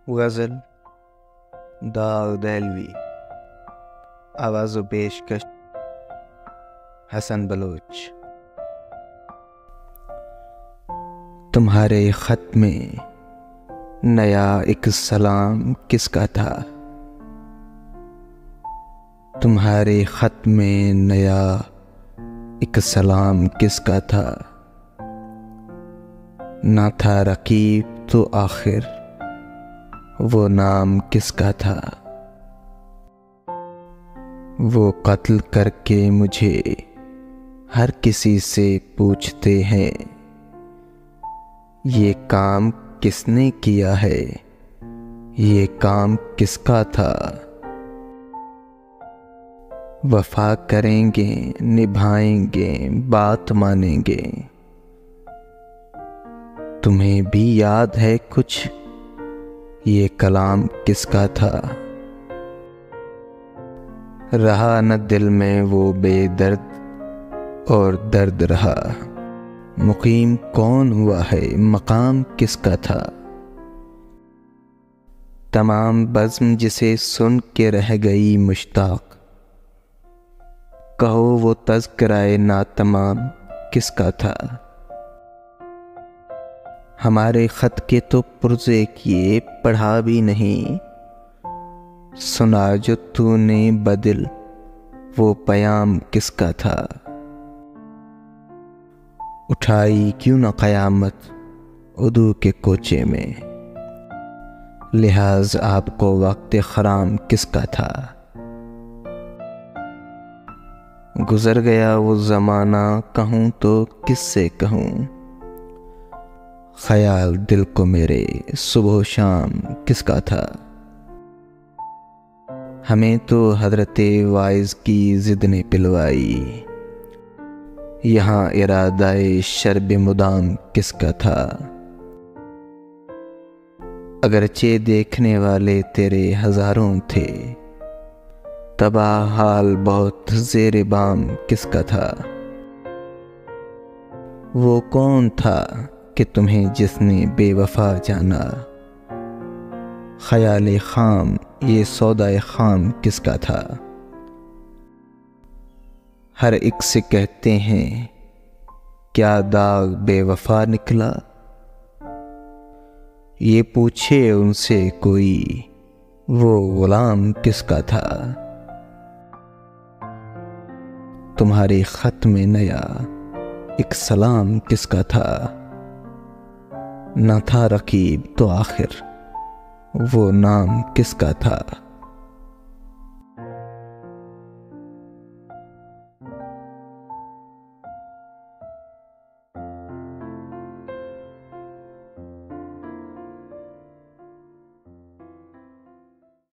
गज़ल दाग दहलवी। आवाज़ व पेशकश हसन बलोच। तुम्हारे ख़त में नया एक सलाम किसका था? तुम्हारे ख़त में नया एक सलाम किसका था? ना था रकीब तो आखिर वो नाम किसका था? वो कत्ल करके मुझे हर किसी से पूछते हैं, ये काम किसने किया है, ये काम किसका था? वफा करेंगे, निभाएंगे, बात मानेंगे। तुम्हें भी याद है कुछ, ये कलाम किसका था? रहा न दिल में वो बेदर्द और दर्द रहा, मुकीम कौन हुआ है, मकाम किसका था? तमाम बज़्म जिसे सुन के रह गई मुश्ताक, कहो वो तज़किराए ना तमाम किसका था? हमारे ख़त के तो पुर्ज़े किए, पढ़ा भी नहीं। सुना जो तूने बदिल, वो पयाम किसका था? उठाई क्यों न क़यामत उदू के कोचे में, लिहाज आपको वक्त खराम किसका था? गुज़र गया वो ज़माना, कहूँ तो किससे कहूँ, ख़याल दिल को मेरे सुबह शाम किसका था? हमें तो हज़रत वाइज़ की ज़िद ने पिलवाई, यहाँ इरादाए शर्ब मुदाम किसका था? अगरचे देखने वाले तेरे हज़ारों थे, तबाह हाल बहुत ज़ेरे बाम किसका था? वो कौन था कि तुम्हें जिसने बेवफा जाना, ख़याल खाम ये सौदाए खाम किसका था? हर एक से कहते हैं क्या दाग बेवफा निकला, ये पूछे उनसे कोई वो गुलाम किसका था? तुम्हारे ख़त में नया एक सलाम किसका था? न था रकीब तो आखिर वो नाम किसका था?